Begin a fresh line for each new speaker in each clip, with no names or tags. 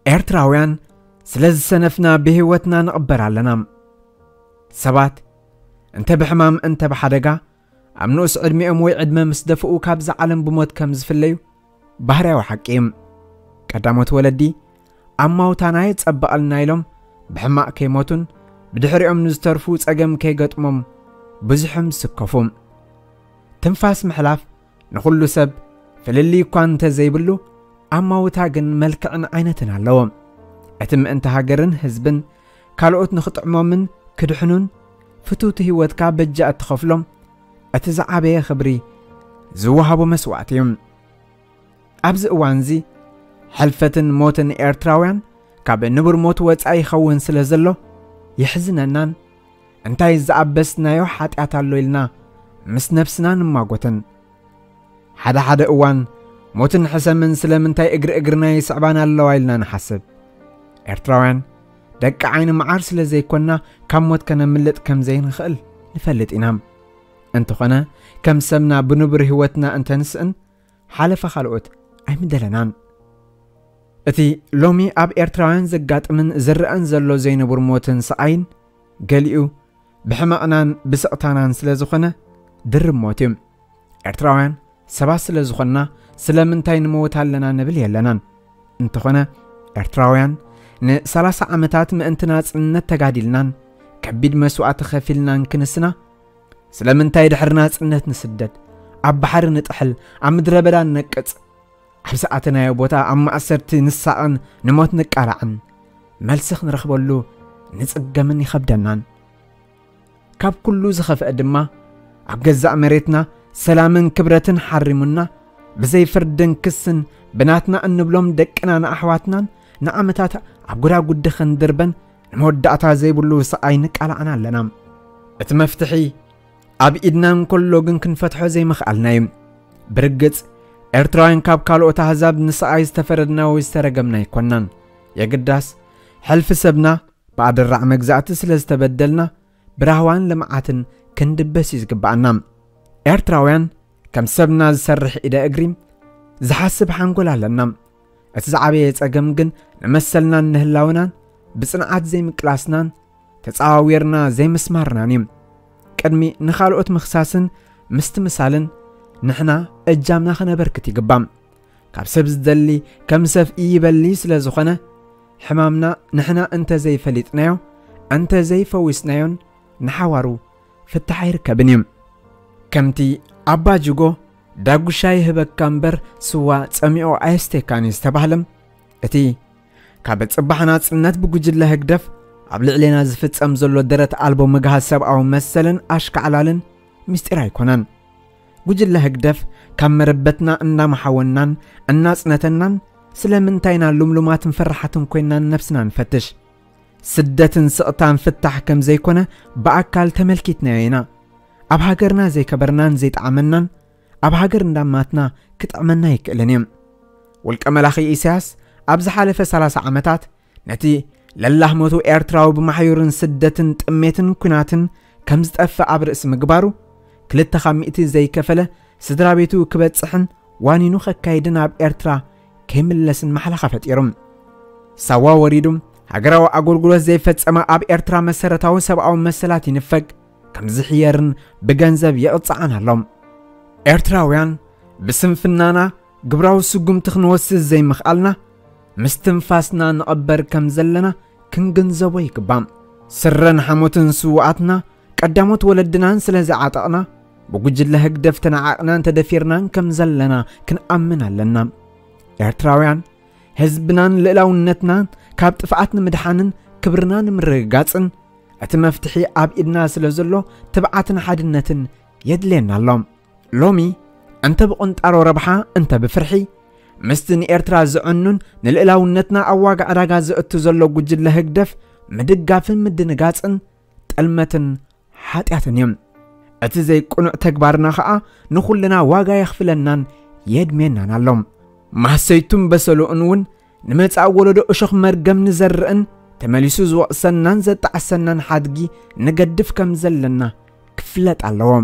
ኤርትራውያን ስለዚ ሰነፍና ብህይወትና ንቕበር ኣለና ሰባት እንተ ብሕማም እንተ ብሓደጋ ኣብ ንኡስ ዕድሚኦም ወይ ዕድመ ምስ ደፍኡ ካብዚ ዓለም ብሞት ከም ዝፍለዩ ባህርያዊ ሓቂ ቀዳሞት ወለዲ ኣብ ማውታና የጸበቐልና ኢሎም ብሕማቕ ከይሞቱን ብድሕሪኦም ንዝተርፉ ጸገም ከይገጥሞም ብዙሕም ስከፉም ትንፋስ ምሕላፍ ንኹሉ ሰብ ፍልሊ እኳ እንተዘይብሉ ኣብ ማውታ ግን መልክዕን ዓይነትን ኣለዎም እቲ ምእንቲ ሃገርን ህዝብን ካልኦት ንኽጥዕሞምን ክድሕኑን ፍቱት ህይወትካ በጃ እትኸፍሎም እቲ ዝዓበየ ኽብሪ ዝወሃቦ መስዋዕት እዩ ኣብዚ እዋን እዚ ሕልፈትን ሞትን ኤርትራውያን ካብ ንቡር ሞት ወጻኢ ይኸውን ስለ ዘሎ ይሕዝነናን እንታይ ዝኣበስናዮ ሓጢኣት ኣሎ ኢልና ምስ ነፍስና ንማጎትን ሓደ ሓደ እዋን ሞትን ሕሰምን ስለምንታይ እግርና ይስዕባና ኣለዋ ኢልና ንሓስብ ኤርትራውያን ደቂ ዓይኒ መዓር ስለ ዘይኮንና ካብ ሞት ከነምልጥ ከም ዘይንኽእል ንፈልጥ ኢና እንተኾነ ከም ሰብና ብንቡር ህይወትና እንተንስእን ሓለፈ ካልኦት ኣይምደለናን እቲ ሎሚ ኣብ ኤርትራውያን ዘጋጥምን ዝርአን ዘሎ ዘይንቡር ሞትን ሰኣይን ገሊኡ ብሕማቕናን ብስቕታናን ስለ ዝኾነ ድርብ ሞት እዩ ኤርትራውያን ሰባት ስለ ዝኾንና ስለምንታይ ንመወት ኣለና ንብል የለናን እንተኾነ ኤርትራውያን ን30 ዓመታት ምእንቲ ናጽነት ተጋዲልናን ከቢድ መስዋዕቲ ኸፊልናን ክንስና ስለምንታይ ድሕሪ ናጽነት ንስደድ ኣብ ባሕሪ ንጥሕል ኣብ ምድረ በዳ ንነቅጽ ኣብ ሰዓትናዮ ቦታ ኣብ ማእሰርቲ ንሳቕን ንሞት ንቃላዕን መልሲ ክንረኽበሉ ንጽገምን ይኸብደናን ካብ ኩሉ ዝኸፍአ ድማ ኣብ ገዛእ መሬትና ሰላምን ክብረትን ሓሪሙና ብዘይ ፍርድን ክስን ብናትና እንብሎም ደቅና ንኣሕዋትናን ንዓመታት ኣብ ጉዳጉዲ ክንድርበን ንመወዳእታ ዘይብሉ ሰኣይ ንቃላዕና ኣለና እቲ መፍትሒ ኣብ ኢድናን ከሎ ግን ክንፈትሖ ዘይምኽኣልና እዩ ብርግጽ ኤርትራውያን ካብ ካልኦት ኣሕዛብ ንሰኣይ ዝተፈረድና ወይ ዝተረገምና ይኮናን የግዳስ ሕልፊ ሰብና ብኣድራዕ መግዛእቲ ስለ ዝተበደልና ብራህዋን ልምዓትን ክንድበስ ይዝግባአና ኤርትራውያን ከም ሰብና ዝሰርሕ ኢደ እግሪ ዝሓስብ ሓንጎል ኣለና እቲ ዝዓበየ ጸገም ግን ንመሰልናን ንህላውናን ብጽንዓት ዘይምቅላስናን ተጻዋዊርና ዘይምስማርናን እዩ ቅድሚ ንኻልኦት ምኽሳስን ምስትምሳልን ንሕና እጃምና ኽነበርክት ይግባም ካብ ሰብ ዝደሊ ከም ሰብ ይበሊ ስለ ዝኾነ ሕማምና ንሕና እንተ ዘይፈሊጥናዮ እንተ ዘይፈዊስናዮን ንሓዋሩ ፍትሕ ኣይርከብን እዩ ከምቲ ኣባ ጅጎ ዳጉሻ ይህበካ እምበር ስዋ ጸሚኦ ኣየስተይካን ዝተባህለም እቲ ካብ ጽባሕ ናጽነት ብጉጅለ ህግደፍ ኣብ ልዕሌና ዝፍጸም ዘሎ ደረት ኣልቦ ምግሃዝ ሰብኣዊ መሰልን ኣሽከዕላልን ምስጢር ኣይኮነን ጉጅለ ህግደፍ ካብ መረበትና እናመሓወናን እናጽነተናን ስለምንታይና ሉምሉማትን ፍርሓትን ኮይንናን ነፍስና ንፈትሽ ስደትን ስቕታን ፍታሕ ከም ዘይኮነ ብኣካል ተመልኪትናዮ ኢና ኣብ ሃገርና ዘይከበርናን ዘይጣዕመናን ኣብ ሃገር እንዳማትና ክጥዕመና ይክእልን እዩ ውልቀ መላኺ ኢሳያስ ኣብ ዝሓለፈ 30 ዓመታት ነቲ ለላህመቱ ኤርትራዊ ብማሕዩርን ስደትን ጥሜትን ኩናትን ከም ዝጠፍእ ኣብ ርእሲ ምግባሩ 200 ዘይከፈለ ስድራ ቤቱ ክበጽሕን ዋኒኑ ኸካይድን ኣብ ኤርትራ ከይምለስን መሓላኻ ፈጢሮም ሳዋ ወሪዱ ሃገራዊ ኣገልግሎት ዘይፈጸመ ኣብ ኤርትራ መሰረታዊ ሰብኣዊ መሰላት ይንፈግ ከም ዝሕየርን ብገንዘብ የቕጽዓን ኣሎም ኤርትራውያን ብስንፍናና ግብራዊ ስጉምቲ ክንወስድ ዘይምኽኣልና ምስትንፋስና ንቕበር ከም ዘለና ክንግንዘቦ ይግባም ስረን ሓሞትን ስውዓትና ቀዳሞት ወለድናን ስለ ዝዓጠቕና ብጉጅለ ህግደፍ ተነዓቕናን ተደፊርናን ከም ዘለና ክንኣምን ኣለና ኤርትራውያን ህዝብናን ልዕላውነትናን ካብ ጥፍዓት ንምድሓንን ክብርና ንምርግጋጽን እቲ መፍትሒ ኣብ ኢድና ስለ ዘሎ ትብዓትን ሓድነትን የድልየና ኣሎም ሎሚ እንተ ብቕንጣሮ ረብሓ እንተ ብፍርሒ ምስቲ ንኤርትራ ዝዕኑን ንልዕላውነትና ኣብ ዋጋ ዕዳጋ ዝእቱ ዘሎ ጉጅለ ህግደፍ ምድጋፍን ምድንጋጽን ጠልመትን ሓጢኣትን እዮም እቲ ዘይቁኑዕ ተግባርና ኸዓ ንኹልና ዋጋ የኽፍለናን የድሜናን ኣሎም ማሰይቱም በሰሉእን እውን ንመጻእ ወለዶ እሾኽ መርገም ንዘርእን ተመሊሱ ዝወቕሰናን ዘጣዓሰናን ሓድጊ ንገድፍ ከም ዘለና ክፍለጥ ኣለዎም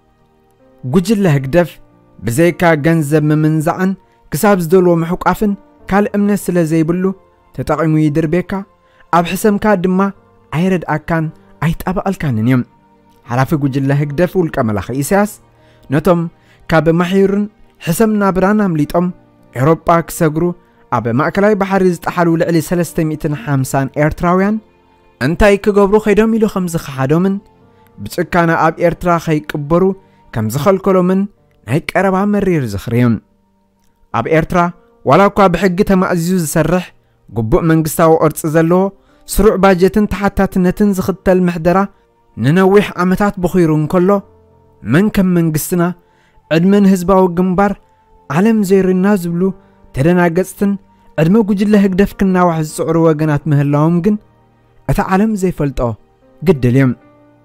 ጉጅለ ህግደፍ ብዘይካ ገንዘብ ምምንዛዕን ክሳብ ዝደልዎ ምሕቋፍን ካልእ እምነት ስለ ዘይብሉ تتقيمو يدر بيكا أب حسمكا دما عيرد أكان أيتقبقل كانن يم حرافي قجل هكدف والكاملخ إيساس نتم كاب محيرن حسم نابرانا مليتهم أوروبا كسجرو أب مأكلاي بحر زتحلو لعلي 350 إيرتراويان أنتاي كجبرو خيدم يلو 5 خحادومن بتسكانا أب إيرترا خيكبرو كم زخل كلومن نايك أربعة مرير زخريم أب إيرترا ولا كوا بحقتها مأزيوز سرح قبوء منقستاو أرتس زلو سرع باجتن تحتاتنتن زخدت المحدرة ننويح عمتات بخيرون كله من كم منقستنا عدمن هزباو قنبار عالم زير الناس بلو تدنا قستن عدمو قجل هكدف كنا واحد سعر وقنات مهلاهم قن أتا عالم زي فلتو قد اليوم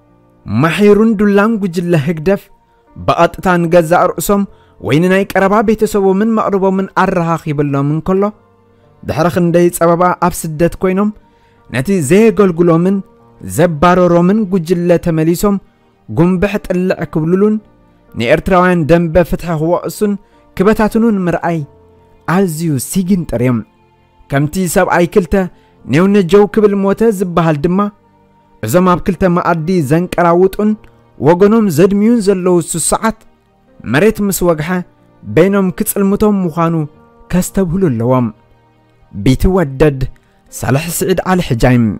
محيرون دولان قجل هكدف بقات تان قزا رؤسهم ويننا يقربا بيتسبو من مقربو من أرهاخ يبلو من كله دحرخن دايت أبابا أبسدت كوينهم نتي زي قلقلو من زبارو رومن قجل تمليسهم قنبحت اللع كبلولون ني إرتراوان دنب فتح هو أسن كبتاتنون مرأي عزيو سيجن تريم كمتي ساب أي كلتا نيون جو كبل موتا زبهال دما زما بكلتا ما أدي زنك راوتون وقنوم زدميون زلو سساعات مريت مسوقحة بينهم كتس المتهم مخانو كاستبهلو اللوام بيتودد صالح سعيد على حجايم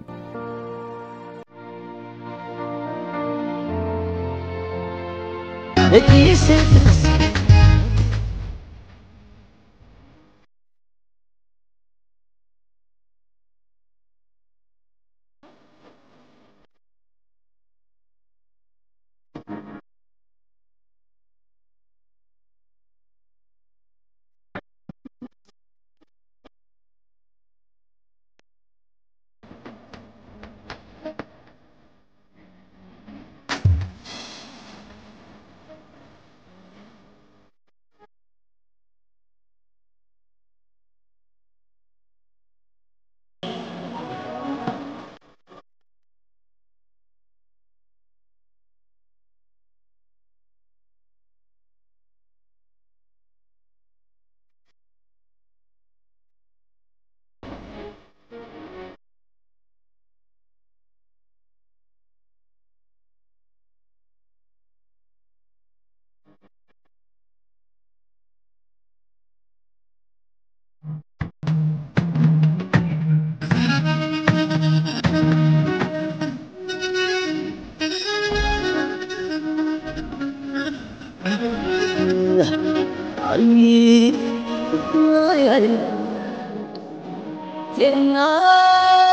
Ay, ay, ay.